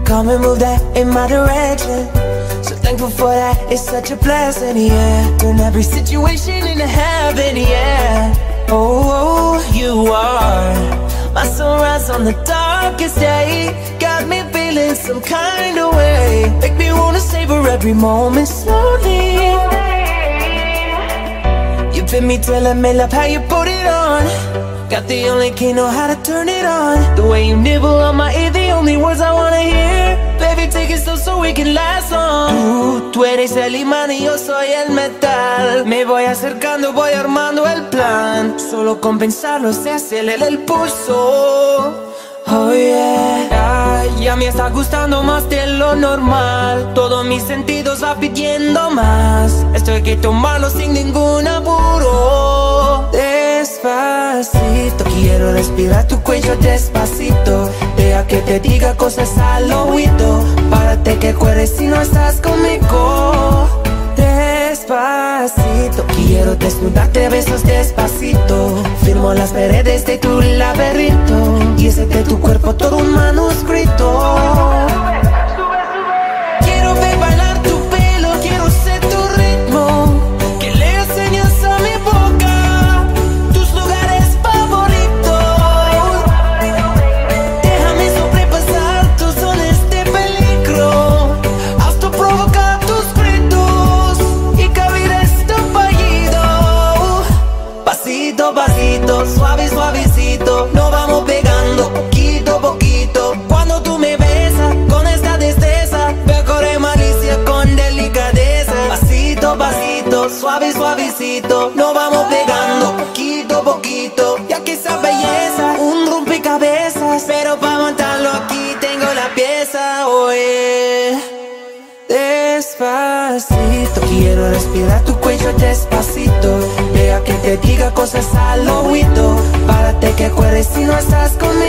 Come and move that in my direction. So thankful for that, it's such a blessing, yeah. Turn every situation into heaven, yeah. Oh, you are my sunrise on the darkest day. Got me feeling some kind of way. Make me wanna savor every moment slowly. You fit me, telling me love how you put it on. Got the only key, know how to turn it on. The way you nibble on my ear, the only words I wanna hear. Baby, take it slow so we can last on. Tú eres el imán y yo soy el metal. Me voy acercando, voy armando el plan. Solo con pensarlo se acelera el pulso. Oh yeah, ya me está gustando más de lo normal. Todos mis sentidos va pidiendo más. Esto hay que tomarlo sin ningún apuro. Despacito, quiero respirar tu cuello despacito. Deja que te diga cosas al oído. Párate que acuerdes si no estás conmigo. Despacito, quiero desnudarte a besos despacito. Firmo las paredes de tu laberinto y ese de tu cuerpo todo un manuscrito. Quiero ver bailar tu pelo, quiero ser tu ritmo. Que le enseñes a mi boca tus lugares favoritos. Déjame sobrepasar tus zonas de peligro hasta provocar tus gritos y cabir este fallido. Pasito, pasito, suave, suavecito, nos vamos pegando poquito a poquito. Cuando tú me besas con esta destreza, veo correr malicia con delicadeza. Pasito, pasito, suave, suavecito, nos vamos pegando poquito a poquito. Ya que esa belleza, un rompecabezas, pero para montarlo aquí tengo la pieza, oye. Despacito, quiero respirar tu cuello despacito. Deja que te diga cosas al oído. Párate que acuerdes si no estás conmigo.